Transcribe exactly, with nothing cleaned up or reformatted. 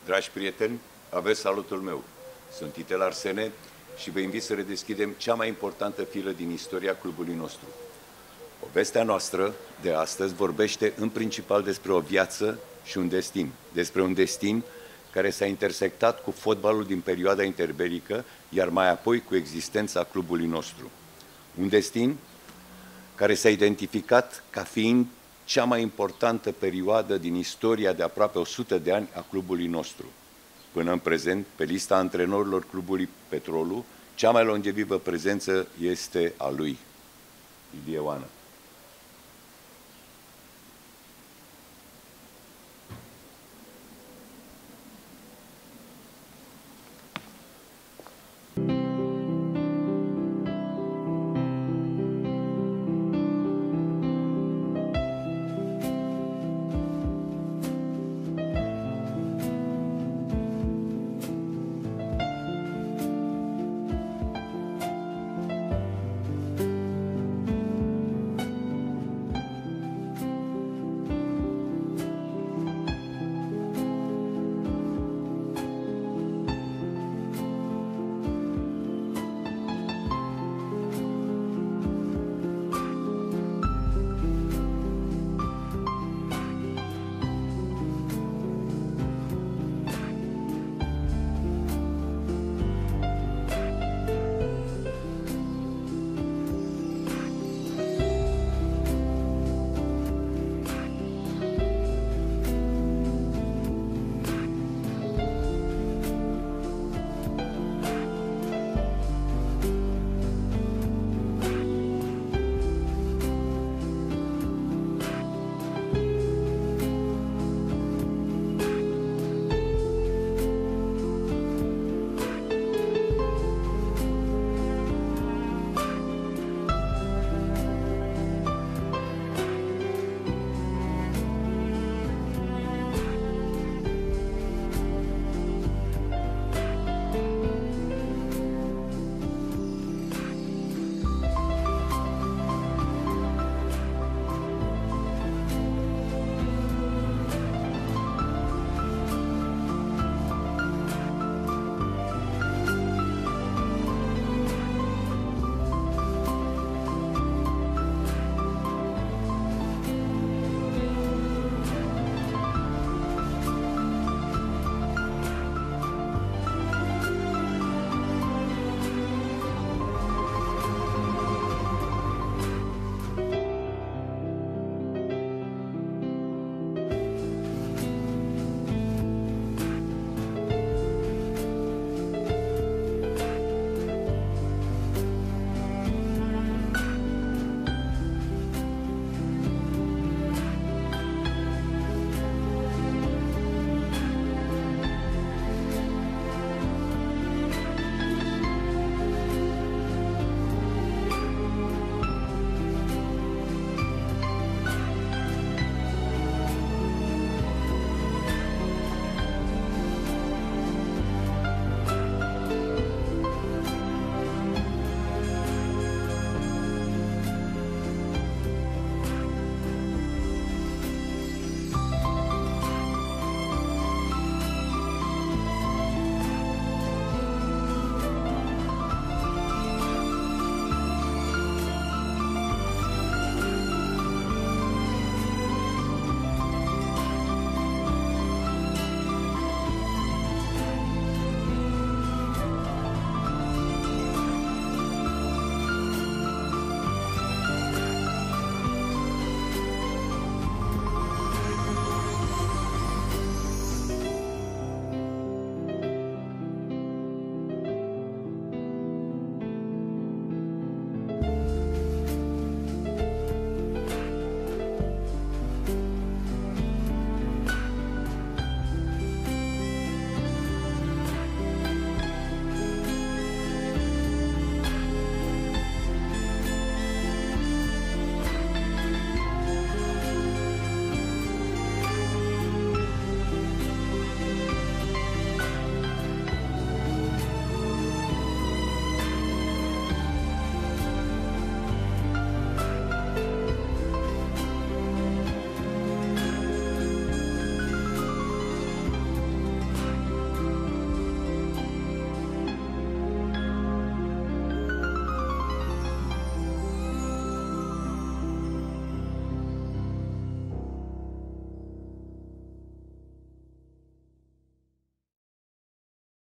Dragi prieteni, aveți salutul meu. Sunt Titel Arsene și vă invit să redeschidem cea mai importantă filă din istoria clubului nostru. Povestea noastră de astăzi vorbește în principal despre o viață și un destin. Despre un destin care s-a intersectat cu fotbalul din perioada interbelică, iar mai apoi cu existența clubului nostru. Un destin care s-a identificat ca fiind cea mai importantă perioadă din istoria de aproape o sută de ani a clubului nostru. Până în prezent, pe lista antrenorilor clubului Petrolul, cea mai longevivă prezență este a lui, Ilie Oană.